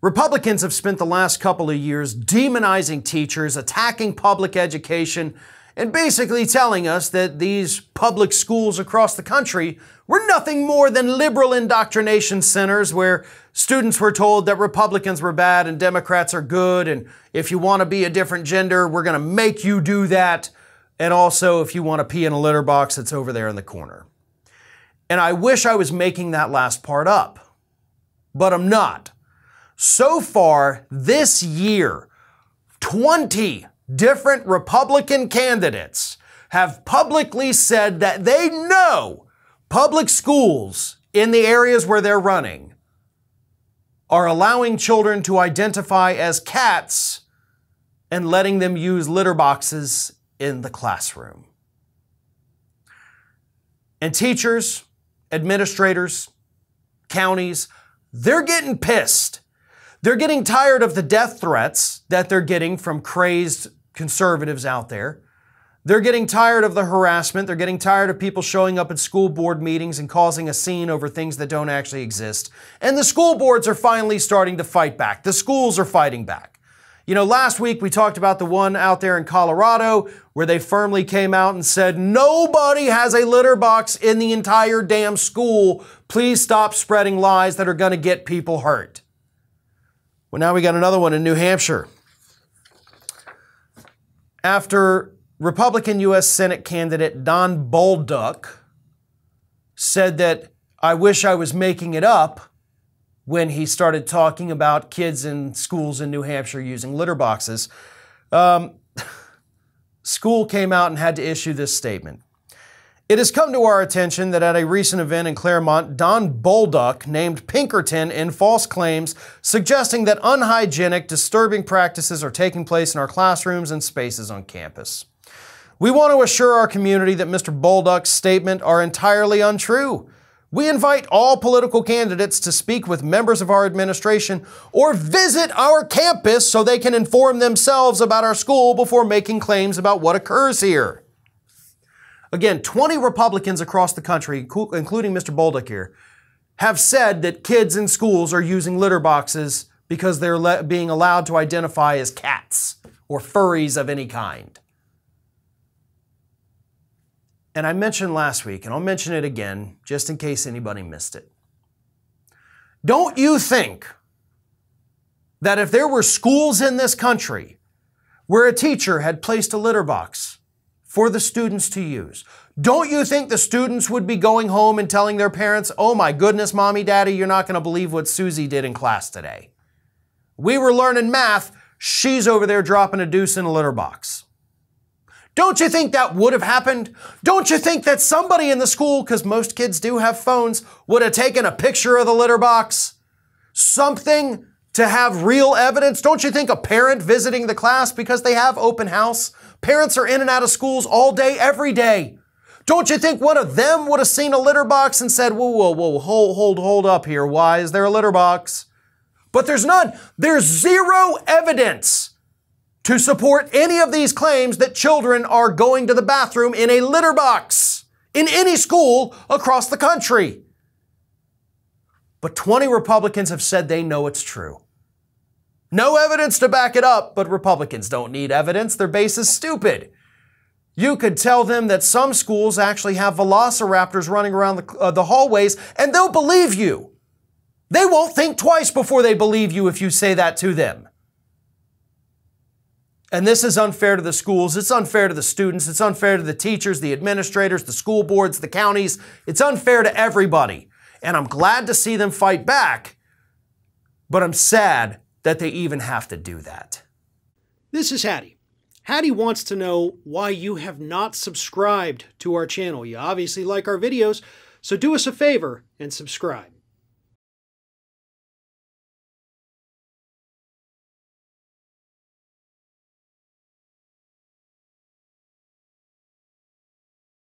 Republicans have spent the last couple of years demonizing teachers, attacking public education, and basically telling us that these public schools across the country were nothing more than liberal indoctrination centers where students were told that Republicans were bad and Democrats are good, and if you want to be a different gender, we're going to make you do that, and also if you want to pee in a litter box, it's over there in the corner. And I wish I was making that last part up, but I'm not. So far this year, 20 different Republican candidates have publicly said that they know public schools in the areas where they're running are allowing children to identify as cats and letting them use litter boxes in the classroom. And teachers, administrators, counties, they're getting pissed. They're getting tired of the death threats that they're getting from crazed conservatives out there. They're getting tired of the harassment. They're getting tired of people showing up at school board meetings and causing a scene over things that don't actually exist. And the school boards are finally starting to fight back. The schools are fighting back. You know, last week we talked about the one out there in Colorado where they firmly came out and said, nobody has a litter box in the entire damn school. Please stop spreading lies that are going to get people hurt. Well, now we got another one in New Hampshire. After Republican U.S. Senate candidate Don Bolduc said that I wish I was making it up when he started talking about kids in schools in New Hampshire using litter boxes, school came out and had to issue this statement. It has come to our attention that at a recent event in Claremont, Don Bolduc named Pinkerton in false claims, suggesting that unhygienic, disturbing practices are taking place in our classrooms and spaces on campus. We want to assure our community that Mr. Bolduc's statement are entirely untrue. We invite all political candidates to speak with members of our administration or visit our campus so they can inform themselves about our school before making claims about what occurs here. Again, 20 Republicans across the country, including Mr. Bolduc here, have said that kids in schools are using litter boxes because they're being allowed to identify as cats or furries of any kind. And I mentioned last week, and I'll mention it again, just in case anybody missed it. Don't you think that if there were schools in this country where a teacher had placed a litter box for the students to use, don't you think the students would be going home and telling their parents, oh my goodness, mommy, daddy, you're not going to believe what Susie did in class today. We were learning math. She's over there dropping a deuce in a litter box. Don't you think that would have happened? Don't you think that somebody in the school, because most kids do have phones, would have taken a picture of the litter box? Something to have real evidence? Don't you think a parent visiting the class, because they have open house, parents are in and out of schools all day, every day. Don't you think one of them would have seen a litter box and said, whoa, hold up here. Why is there a litter box? But there's none. There's zero evidence to support any of these claims that children are going to the bathroom in a litter box in any school across the country. But 20 Republicans have said they know it's true. No evidence to back it up, but Republicans don't need evidence. Their base is stupid. You could tell them that some schools actually have velociraptors running around the hallways, and they'll believe you. They won't think twice before they believe you if you say that to them. And this is unfair to the schools. It's unfair to the students. It's unfair to the teachers, the administrators, the school boards, the counties. It's unfair to everybody. And I'm glad to see them fight back, but I'm sad that they even have to do that. This is Hattie. Hattie wants to know why you have not subscribed to our channel. You obviously like our videos, so do us a favor and subscribe.